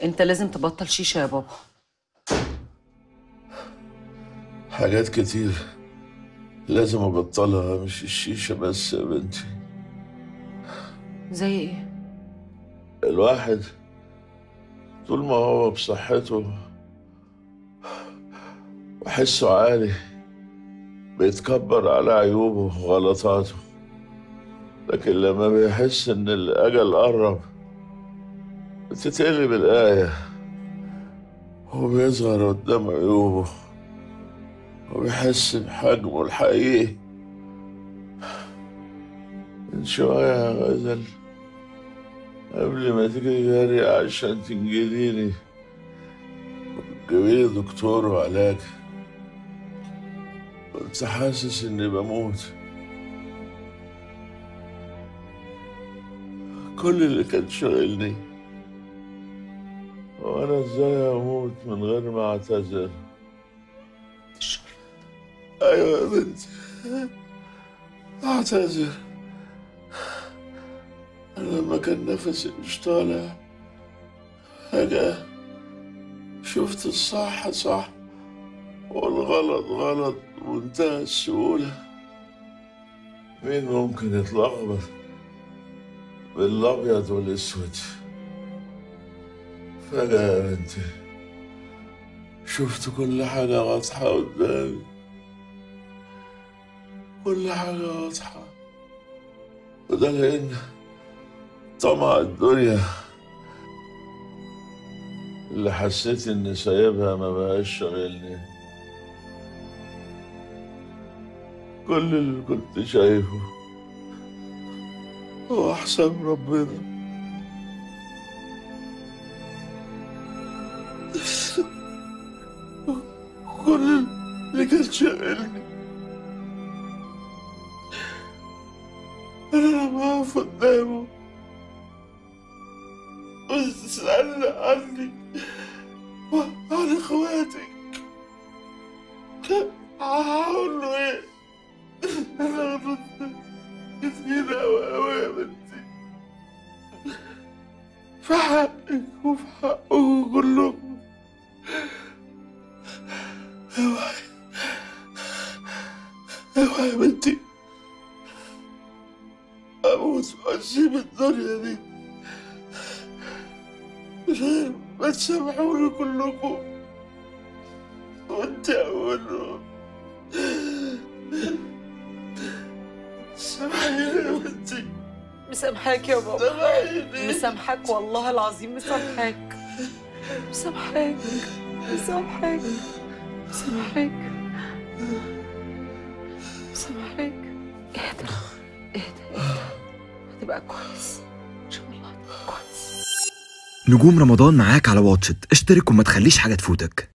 انت لازم تبطل شيشة يا بابا. حاجات كتير لازم ابطلها، مش الشيشة بس يا بنتي. زي ايه؟ الواحد طول ما هو بصحته وحسه عالي بيتكبر على عيوبه وغلطاته، لكن لما بيحس ان الاجل قرب بتتقلب الآية وبيظهر قدام عيوبه وبيحس بحجمه الحقيقي. من شوية يا غزل قبل ما تيجي جاري عشان تنجديني وتجيبيلي دكتور وعلاج، كنت حاسس اني بموت. كل اللي كان شاغلني هو انا ازاي اموت من غير ما اعتذر. ايوه يا بنتي، اعتذر. انا لما كان نفسي مش طالع فجأة شفت الصح صح والغلط غلط بمنتهى السهولة. مين ممكن يتلخبط بالابيض والاسود؟ فجأة يا بنتي شفت كل حاجة واضحة قدامي، كل حاجة واضحة. وده لأن طمع الدنيا اللي حسيت إني سايبها ما بقاش شاغلني. كل اللي كنت شايفه هو حساب ربنا. كل اللي كان شاغلني أنا لما أقف قدامه وتسألني عني وعن إخواتك هقول له إيه؟ أنا غلطت كتير أوي أوي يا بنتي، في حقك وفي حقكم كلكم. اوعي اوعي يا بنتي اموت واسيب الدنيا دي من غير ما تسامحوني كلكم، وانت اولهم. سامحيني يا بنتي. مسامحاك يا بابا، سامحيني. مسامحاك والله العظيم، مسامحاك مسامحاك مسامحاك مسامحاك مسامحاك. اهدى اهدى، هتبقى كويس ان شاء الله، هتبقى كويس. نجوم رمضان معاك على واتشت، اشترك وما تخليش حاجة تفوتك.